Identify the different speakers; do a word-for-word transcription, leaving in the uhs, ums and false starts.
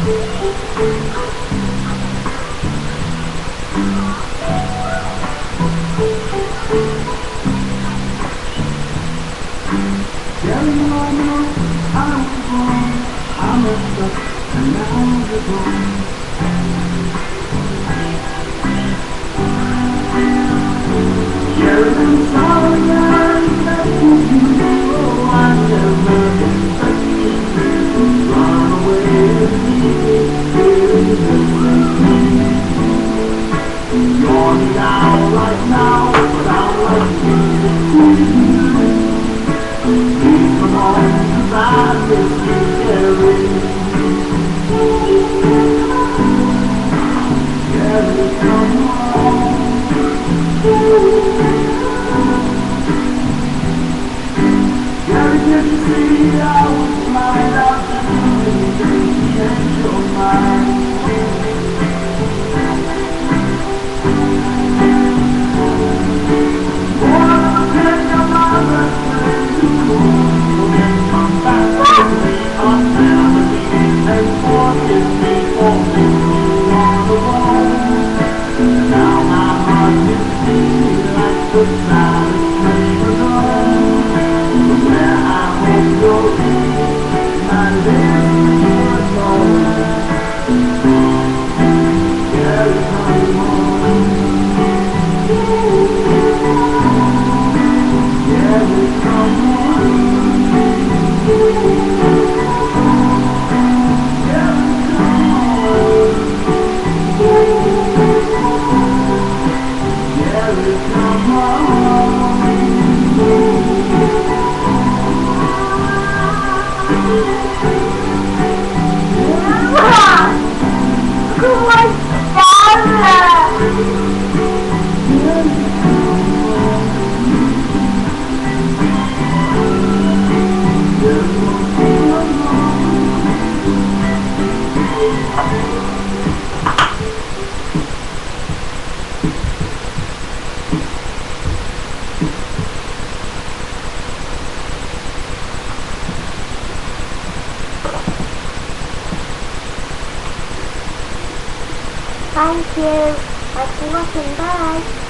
Speaker 1: Gary, you all know I was wrong, I messed up, and now you're gone. Gary, I'm sorry I left you. Oh, I never expected you to run away with me. You're the owl right now, but I'd like you to please me. Please come on, 'cause I miss you, Gary. Gary, come on. Gary, can't you see I was blind out to you and you change your mind?
Speaker 2: Thank you. Thanks for watching. Bye.